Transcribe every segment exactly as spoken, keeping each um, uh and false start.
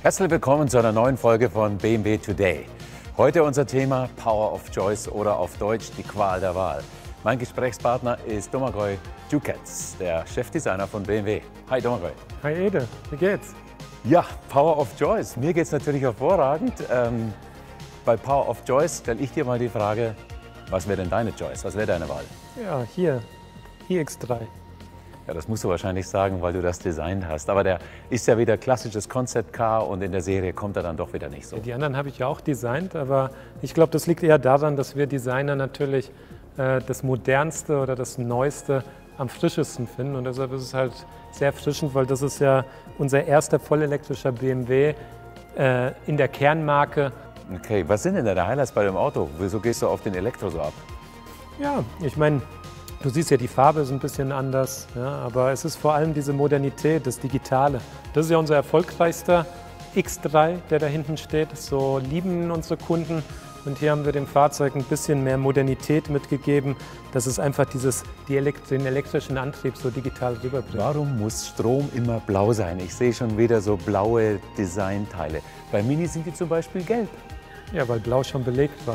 Herzlich willkommen zu einer neuen Folge von B M W Today. Heute unser Thema Power of Choice oder auf Deutsch die Qual der Wahl. Mein Gesprächspartner ist Domagoj Djukac, der Chefdesigner von B M W. Hi Domagoj. Hi Ede, wie geht's? Ja, Power of Choice. Mir geht's natürlich hervorragend. Ähm, bei Power of Choice stelle ich dir mal die Frage, was wäre denn deine Choice? Was wäre deine Wahl? Ja, hier, i X drei. Ja, das musst du wahrscheinlich sagen, weil du das designt hast. Aber der ist ja wieder klassisches Concept Car und in der Serie kommt er dann doch wieder nicht so. Ja, die anderen habe ich ja auch designt, aber ich glaube, das liegt eher daran, dass wir Designer natürlich äh, das Modernste oder das Neueste am frischesten finden. Und deshalb ist es halt sehr erfrischend, weil das ist ja unser erster vollelektrischer B M W äh, in der Kernmarke. Okay, was sind denn deine Highlights bei dem Auto? Wieso gehst du auf den Elektro so ab? Ja, ich meine, du siehst ja, die Farbe ist ein bisschen anders, ja, aber es ist vor allem diese Modernität, das Digitale. Das ist ja unser erfolgreichster X drei, der da hinten steht. So lieben unsere Kunden. Und hier haben wir dem Fahrzeug ein bisschen mehr Modernität mitgegeben, dass es einfach dieses, die Elekt den elektrischen Antrieb so digital rüberbringt. Warum muss Strom immer blau sein? Ich sehe schon wieder so blaue Designteile. Bei Mini sind die zum Beispiel gelb. Ja, weil Blau schon belegt war.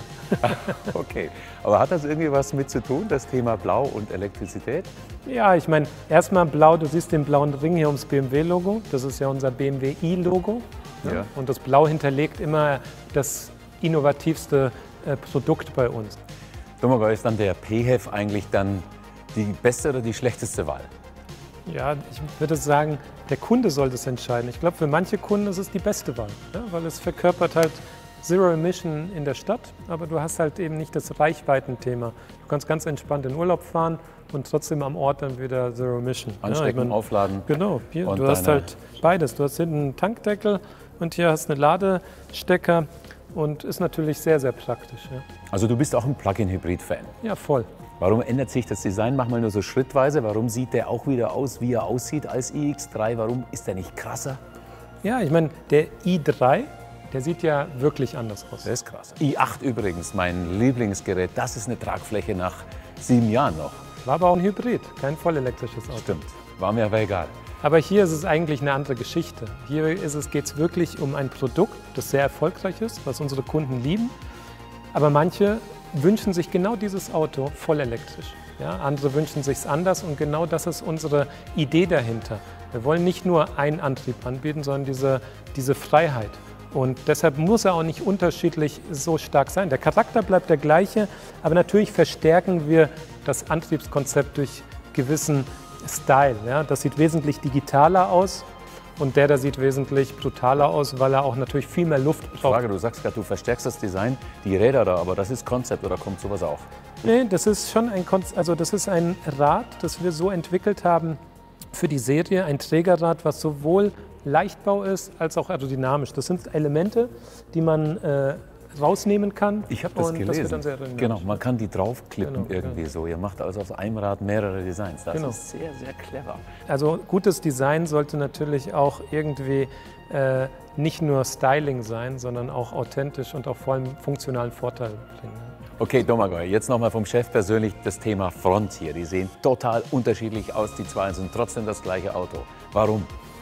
Okay, aber hat das irgendwie was mit zu tun, das Thema Blau und Elektrizität? Ja, ich meine, erstmal Blau, du siehst den blauen Ring hier ums B M W-Logo. Das ist ja unser B M W i-Logo. Ja. Ja. Und das Blau hinterlegt immer das innovativste äh, Produkt bei uns. Domagoj, ist dann der P H E V eigentlich dann die beste oder die schlechteste Wahl? Ja, ich würde sagen, der Kunde soll das entscheiden. Ich glaube, für manche Kunden ist es die beste Wahl, ja, weil es verkörpert halt Zero Emission in der Stadt, aber du hast halt eben nicht das Reichweitenthema. Du kannst ganz entspannt in Urlaub fahren und trotzdem am Ort dann wieder Zero Emission. Anstecken, ja, ich mein, aufladen. Genau, hier, du hast halt beides. Du hast hinten einen Tankdeckel und hier hast einen Ladestecker und ist natürlich sehr, sehr praktisch. Ja. Also du bist auch ein Plug-in-Hybrid-Fan? Ja, voll. Warum ändert sich das Design manchmal nur so schrittweise? Warum sieht der auch wieder aus, wie er aussieht als i X drei? Warum ist der nicht krasser? Ja, ich meine, der i drei, der sieht ja wirklich anders aus. Der ist krass. i acht übrigens, mein Lieblingsgerät, das ist eine Tragfläche nach sieben Jahren noch. War aber auch ein Hybrid, kein vollelektrisches Auto. Stimmt, war mir aber egal. Aber hier ist es eigentlich eine andere Geschichte. Hier geht es wirklich um ein Produkt, das sehr erfolgreich ist, was unsere Kunden lieben. Aber manche wünschen sich genau dieses Auto vollelektrisch. Ja, andere wünschen sich es anders und genau das ist unsere Idee dahinter. Wir wollen nicht nur einen Antrieb anbieten, sondern diese, diese Freiheit. Und deshalb muss er auch nicht unterschiedlich so stark sein. Der Charakter bleibt der gleiche, aber natürlich verstärken wir das Antriebskonzept durch gewissen Style. Ja? Das sieht wesentlich digitaler aus und der da sieht wesentlich brutaler aus, weil er auch natürlich viel mehr Luft braucht. Frage, du sagst gerade, du verstärkst das Design, die Räder da, aber das ist Konzept oder kommt sowas auch? Nee, das ist schon ein Konzept, also das ist ein Rad, das wir so entwickelt haben für die Serie, ein Trägerrad, was sowohl Leichtbau ist, als auch aerodynamisch. Das sind Elemente, die man äh, rausnehmen kann. Ich habe das und gelesen. Das wird dann sehr genau, man kann die draufklippen genau, irgendwie genau. so. Ihr macht also aus einem Rad mehrere Designs. Das genau. ist sehr, sehr clever. Also gutes Design sollte natürlich auch irgendwie äh, nicht nur Styling sein, sondern auch authentisch und auch vor allem funktionalen Vorteil bringen. Okay, Domagoj, jetzt nochmal vom Chef persönlich das Thema Front hier. Die sehen total unterschiedlich aus, die zwei sind trotzdem das gleiche Auto. Warum?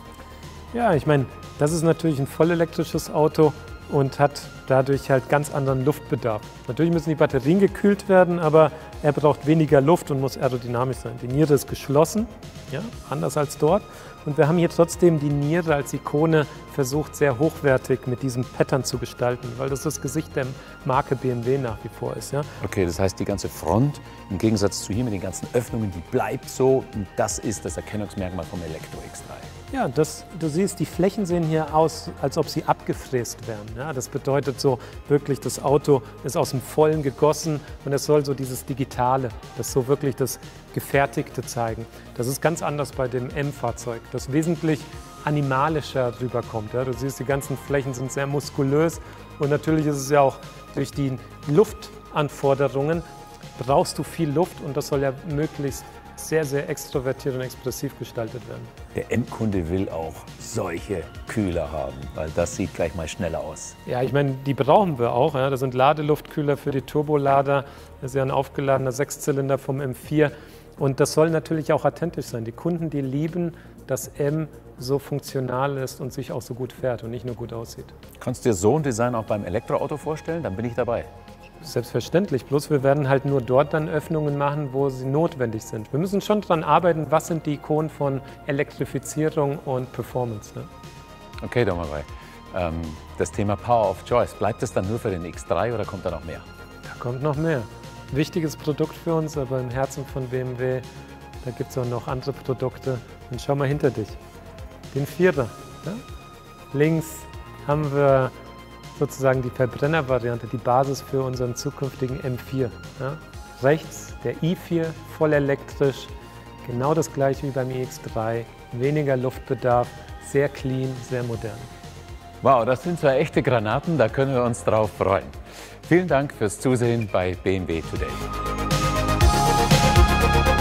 Ja, ich meine, das ist natürlich ein vollelektrisches Auto und hat dadurch halt ganz anderen Luftbedarf. Natürlich müssen die Batterien gekühlt werden, aber er braucht weniger Luft und muss aerodynamisch sein. Die Niere ist geschlossen, ja, anders als dort. Und wir haben hier trotzdem die Niere als Ikone versucht, sehr hochwertig mit diesem Pattern zu gestalten, weil das das Gesicht der Marke B M W nach wie vor ist. Ja. Okay, das heißt, die ganze Front, im Gegensatz zu hier mit den ganzen Öffnungen, die bleibt so. Und das ist das Erkennungsmerkmal vom Elektro X drei. Ja, das, du siehst, die Flächen sehen hier aus, als ob sie abgefräst wären. Ja, das bedeutet so wirklich, das Auto ist aus dem Vollen gegossen und es soll so dieses Digitale, das so wirklich das Gefertigte zeigen. Das ist ganz anders bei dem M-Fahrzeug, das wesentlich animalischer rüberkommt. Ja, du siehst, die ganzen Flächen sind sehr muskulös und natürlich ist es ja auch durch die Luftanforderungen brauchst du viel Luft und das soll ja möglichst sehr, sehr extrovertiert und expressiv gestaltet werden. Der Endkunde will auch solche Kühler haben, weil das sieht gleich mal schneller aus. Ja, ich meine, die brauchen wir auch. Ja. Das sind Ladeluftkühler für die Turbolader. Das ist ja ein aufgeladener Sechszylinder vom M vier. Und das soll natürlich auch authentisch sein. Die Kunden, die lieben das M so funktional ist und sich auch so gut fährt und nicht nur gut aussieht. Kannst du dir so ein Design auch beim Elektroauto vorstellen? Dann bin ich dabei. Selbstverständlich, bloß wir werden halt nur dort dann Öffnungen machen, wo sie notwendig sind. Wir müssen schon daran arbeiten, was sind die Ikonen von Elektrifizierung und Performance. Ne? Okay, Domagoj. Ähm, das Thema Power of Choice, bleibt es dann nur für den X drei oder kommt da noch mehr? Da kommt noch mehr. Wichtiges Produkt für uns, aber im Herzen von B M W, da gibt es auch noch andere Produkte. Und schau mal hinter dich, den Vierer. Ja? Links haben wir sozusagen die Verbrennervariante, die Basis für unseren zukünftigen M vier. Ja? Rechts der i vier, voll elektrisch, genau das gleiche wie beim i X drei, weniger Luftbedarf, sehr clean, sehr modern. Wow, das sind zwei echte Granaten, da können wir uns drauf freuen. Vielen Dank fürs Zusehen bei B M W Today.